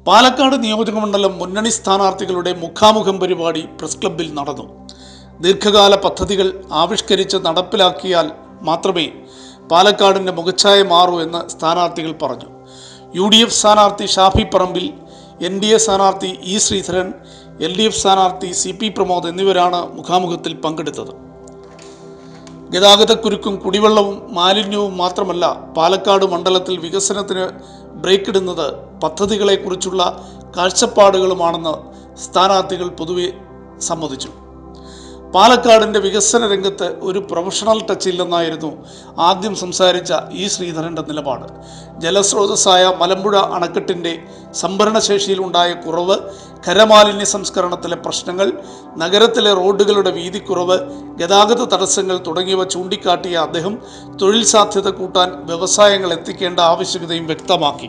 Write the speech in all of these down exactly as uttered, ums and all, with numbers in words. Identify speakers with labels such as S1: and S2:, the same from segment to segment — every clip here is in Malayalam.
S1: പാലക്കാട് നിയോജകമണ്ഡലം മുന്നണി സ്ഥാനാർത്ഥികളുടെ മുഖാമുഖം പരിപാടി പ്രസ് ക്ലബ്ബിൽ നടന്നു. ദീർഘകാല പദ്ധതികൾ ആവിഷ്കരിച്ച് നടപ്പിലാക്കിയാൽ മാത്രമേ പാലക്കാടിൻ്റെ മുഖച്ഛായ മാറൂ എന്ന് സ്ഥാനാർത്ഥികൾ പറഞ്ഞു. യു ഡി എഫ് സ്ഥാനാർത്ഥി Shafi Parambil, N D A സ്ഥാനാർത്ഥി E Sreedharan, L D F സ്ഥാനാർത്ഥി സി പി പ്രമോദ് എന്നിവരാണ് മുഖാമുഖത്തിൽ പങ്കെടുത്തത്. ഗതാഗതക്കുരുക്കും കുടിവെള്ളവും മാലിന്യവും മാത്രമല്ല, പാലക്കാട് മണ്ഡലത്തിൽ വികസനത്തിന് ബ്രേക്കിടുന്നത് പദ്ധതികളെക്കുറിച്ചുള്ള കാഴ്ചപ്പാടുകളുമാണെന്ന് സ്ഥാനാർത്ഥികൾ പൊതുവെ സമ്മതിച്ചു. പാലക്കാടിൻ്റെ വികസന രംഗത്ത് ഒരു പ്രൊഫഷണൽ ടച്ച് ഇല്ലെന്നായിരുന്നു ആദ്യം സംസാരിച്ച ഇ ശ്രീധരൻ്റെ നിലപാട്. ജലസ്രോതസ്സായ മലമ്പുഴ അണക്കെട്ടിൻ്റെ സംഭരണശേഷിയിലുണ്ടായ കുറവ്, ഖരമാലിന്യ സംസ്കരണത്തിലെ പ്രശ്നങ്ങൾ, നഗരത്തിലെ റോഡുകളുടെ വീതിക്കുറവ്, ഗതാഗത തടസ്സങ്ങൾ തുടങ്ങിയവ ചൂണ്ടിക്കാട്ടിയ അദ്ദേഹം തൊഴിൽ സാധ്യത കൂട്ടാൻ വ്യവസായങ്ങൾ എത്തിക്കേണ്ട ആവശ്യകതയും വ്യക്തമാക്കി.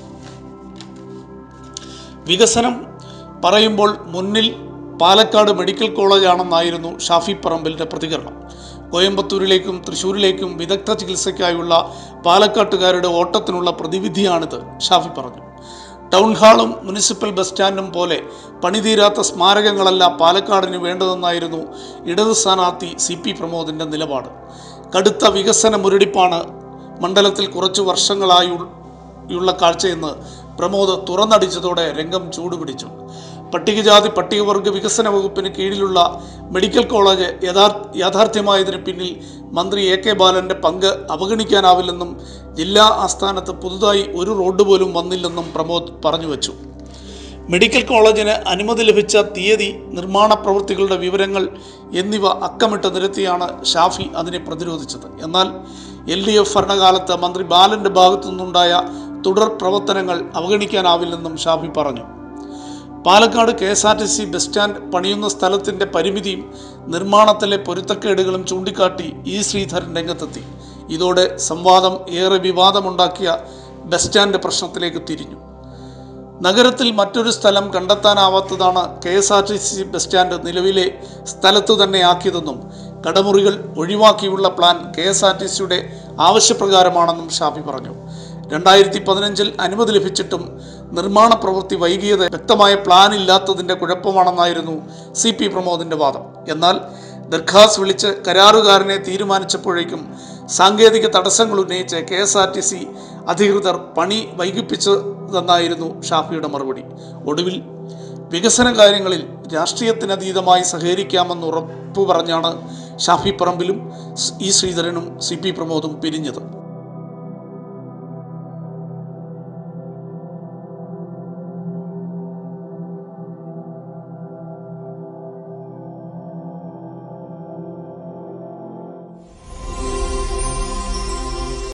S1: വികസനം പറയുമ്പോൾ മുന്നിൽ പാലക്കാട് മെഡിക്കൽ കോളേജാണെന്നായിരുന്നു ഷാഫി പറമ്പിലിൻ്റെ പ്രതികരണം. കോയമ്പത്തൂരിലേക്കും തൃശ്ശൂരിലേക്കും വിദഗ്ധ ചികിത്സയ്ക്കായുള്ള പാലക്കാട്ടുകാരുടെ ഓട്ടത്തിനുള്ള പ്രതിവിധിയാണിത്, ഷാഫി പറഞ്ഞു. ടൗൺ ഹാളും മുനിസിപ്പൽ ബസ് സ്റ്റാൻഡും പോലെ പണിതീരാത്ത സ്മാരകങ്ങളല്ല പാലക്കാടിന് വേണ്ടതെന്നായിരുന്നു ഇടത് സ്ഥാനാർത്ഥി സി പി പ്രമോദിൻ്റെ നിലപാട്. കടുത്ത വികസന മുരടിപ്പാണ് മണ്ഡലത്തിൽ കുറച്ചു വർഷങ്ങളായുള്ള കാഴ്ചയെന്ന് പ്രമോദ് തുറന്നടിച്ചതോടെ രംഗം ചൂടുപിടിച്ചു. പട്ടികജാതി പട്ടികവർഗ വികസന വകുപ്പിന് കീഴിലുള്ള മെഡിക്കൽ കോളേജ് യഥാർത്ഥ യാഥാർത്ഥ്യമായതിന് പിന്നിൽ മന്ത്രി എ കെ ബാലൻ്റെ പങ്ക് അവഗണിക്കാനാവില്ലെന്നും ജില്ലാ ആസ്ഥാനത്ത് പുതുതായി ഒരു റോഡ് പോലും വന്നില്ലെന്നും പ്രമോദ് പറഞ്ഞു വച്ചു. മെഡിക്കൽ കോളേജിന് അനുമതി ലഭിച്ച തീയതി, നിർമ്മാണ പ്രവൃത്തികളുടെ വിവരങ്ങൾ എന്നിവ അക്കമിട്ട് നിരത്തിയാണ് ഷാഫി അതിനെ പ്രതിരോധിച്ചത്. എന്നാൽ എൽ ഡി എഫ് ഭരണകാലത്ത് മന്ത്രി ബാലൻ്റെ ഭാഗത്തു നിന്നുണ്ടായ തുടർ പ്രവർത്തനങ്ങൾ അവഗണിക്കാനാവില്ലെന്നും ഷാഫി പറഞ്ഞു. Palakkad K S R T C bus stand പണിയുന്ന സ്ഥലത്തിൻ്റെ പരിമിതിയും നിർമ്മാണത്തിലെ പൊരുത്തക്കേടുകളും ചൂണ്ടിക്കാട്ടി ഇ ശ്രീധരൻ രംഗത്തെത്തി. ഇതോടെ സംവാദം ഏറെ വിവാദമുണ്ടാക്കിയ ബസ് സ്റ്റാൻഡ് പ്രശ്നത്തിലേക്ക് തിരിഞ്ഞു. നഗരത്തിൽ മറ്റൊരു സ്ഥലം കണ്ടെത്താനാവാത്തതാണ് K S R T C bus stand നിലവിലെ സ്ഥലത്തു തന്നെ ആക്കിയതെന്നും കടമുറികൾ ഒഴിവാക്കിയുള്ള plan K S R T സിയുടെ ആവശ്യപ്രകാരമാണെന്നും ഷാഫി പറഞ്ഞു. രണ്ടായിരത്തി പതിനഞ്ചിൽ അനുമതി ലഭിച്ചിട്ടും നിർമ്മാണ പ്രവൃത്തി വൈകിയത് വ്യക്തമായ പ്ലാൻ ഇല്ലാത്തതിൻ്റെ കുഴപ്പമാണെന്നായിരുന്നു സി പി പ്രമോദിൻ്റെ വാദം. എന്നാൽ ദർഖാസ് വിളിച്ച് കരാറുകാരനെ തീരുമാനിച്ചപ്പോഴേക്കും സാങ്കേതിക തടസ്സങ്ങൾ ഉന്നയിച്ച് K S R T C അധികൃതർ പണി വൈകിപ്പിച്ചതെന്നായിരുന്നു ഷാഫിയുടെ മറുപടി. ഒടുവിൽ വികസന കാര്യങ്ങളിൽ രാഷ്ട്രീയത്തിനതീതമായി സഹകരിക്കാമെന്ന് ഉറപ്പു പറഞ്ഞാണ് ഷാഫി പറമ്പിലും ഇ ശ്രീധരനും സി പി പ്രമോദും പിരിഞ്ഞത്.